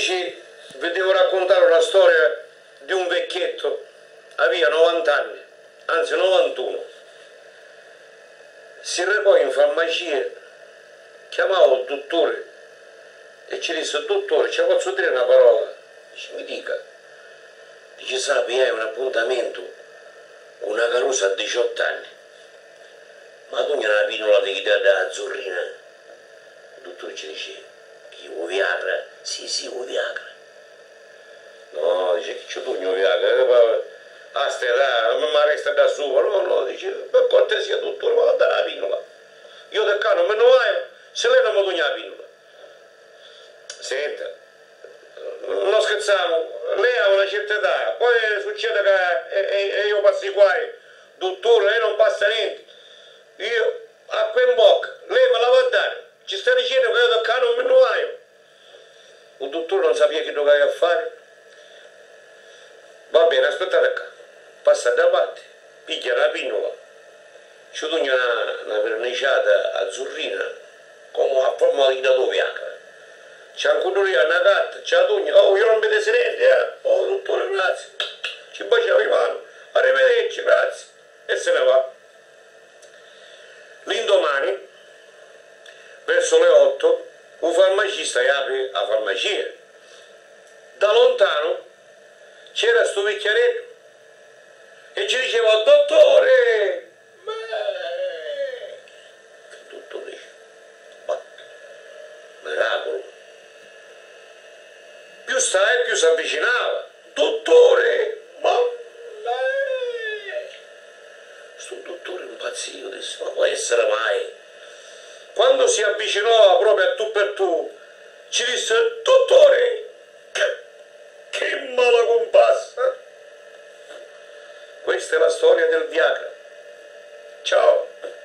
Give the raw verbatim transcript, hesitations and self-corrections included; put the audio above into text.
amici, vi devo raccontare una storia di un vecchietto, aveva novanta anni, anzi novantuno. Si recò in farmacia, chiamava il dottore e ci disse: dottore, ci posso dire una parola? Dice: mi dica. Dice: sappi, hai un appuntamento con una carusa a diciotto anni, ma tu non hai una pillola di dà da azzurrina? Il dottore ci dice: chi, o viagra? Sì, sì, o viagra. No, dice: che c'è tu o viagra? Aspetta, non mi resta da sopra. No, no, dice: per cortesia dottore, ma dare la pillola. Io da qua non me ne vai, se lei non mi dà la pillola. Senta, non scherziamo, lei ha una certa età, poi succede che e, e, e io passi guai, dottore, lei non passa niente. Io acqua in bocca, lei me la va a dare, ci sta dicendo che io da qua non me ne vai. Il dottore non sapeva che doveva fare. Va bene, aspettate qua, passa da parte, piglia la pinnola, ci toglie una, una verniciata azzurrina come a forma di dato viagra. C'è ancora una carta, c'è la togna, oh io non mi vedessi niente, eh. Oh dottore, grazie, ci baciava in mano, arrivederci, grazie, e se ne va. L'indomani, verso le otto, un farmacista apre la farmacia. Da lontano c'era sto vecchiaretto e ci diceva: dottore, ma che dottore dice? Ma miracolo. Più stai più si avvicinava. Dottore, ma lei? Sto dottore impazzito, disse: ma può essere mai? Quando si avvicinò proprio a tu per tu, ci disse: dottore, che, che mala compassa. Questa è la storia del Viagra. Ciao.